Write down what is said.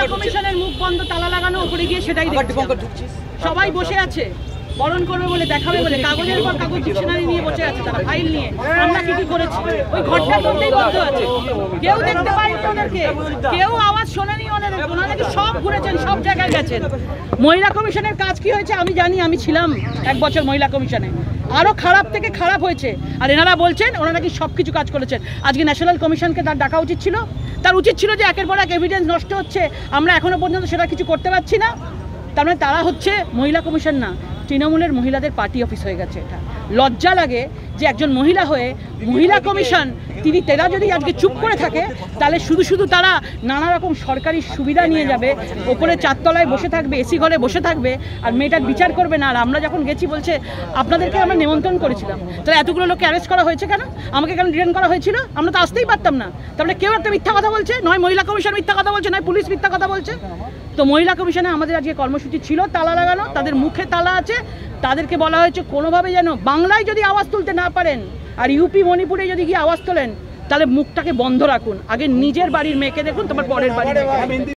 কমিশনের মুখ বন্ধ, তালা লাগানো, উপরে গিয়ে সেটাই দেখছি। সবাই বসে আছে বরণ করবে বলে, দেখাবে বলে, কাগজের পর কাগজ ডিকশনারি নিয়ে বসে আছে তারা, ফাইল নিয়ে। আমরা কি কি করেছি ওই ঘরটার মধ্যেই বন্ধ আছে, কেউ দেখতে পায়নি ওদেরকে, কেউ আওয়াজ শোনেনি ওনাদের। ওনারা কি সব ঘুরেছেন, সব জায়গায় গেছেন। মহিলা কমিশনের কাজ কি হয়েছে আমি জানি, আমি ছিলাম 1 বছর মহিলা কমিশনে, আরো খারাপ থেকে খারাপ হয়েছে। আর এনারা বলছেন ওনারা কি সব কিছু কাজ করেছেন। আজকে ন্যাশনাল কমিশনকে তার ডাকা উচিত ছিল, তার উচিত ছিল যে একের পর এক এভিডেন্স নষ্ট হচ্ছে, আমরা এখনো পর্যন্ত সেটা কিছু করতে পারছি না। তার মানে তারা হচ্ছে মহিলা কমিশন না, তৃণমূলের মহিলাদের পার্টি অফিস হয়ে গেছে। এটা লজ্জা লাগে যে একজন মহিলা হয়ে মহিলা কমিশন তারা যদি আজকে চুপ করে থাকে, তাহলে শুধু তারা নানা রকম সরকারি সুবিধা নিয়ে যাবে, ওপরে 4 তলায় বসে থাকবে, এসি ঘরে বসে থাকবে, আর মেয়েটার বিচার করবে না। আর আমরা যখন গেছি বলছে আপনাদেরকে আমরা নিমন্ত্রণ করেছিলাম, তাহলে এতগুলো লোককে অ্যারেস্ট করা হয়েছে কেন, আমাকে কেন ডিটেইন করা হয়েছিল, আমরা তো আসতেই পারতাম না। তাহলে কেউ একটা মিথ্যা কথা বলছে, নয় মহিলা কমিশন মিথ্যা কথা বলছে, নয় পুলিশ মিথ্যা কথা বলছে। তো মহিলা কমিশনে আমাদের আজকে কর্মসূচি ছিল তালা লাগানো, তাদের মুখে তালা আছে, তাদেরকে বলা হয়েছে কোনোভাবে যেন বাংলায় যদি আওয়াজ তুলতে না পারেন আর ইউপি মণিপুরে যদি গিয়ে আওয়াজ তোলেন, তাহলে মুখটাকে বন্ধ রাখুন, আগে নিজের বাড়ির মেয়েকে দেখুন, তারপর পরের বাড়ির মেয়েকে।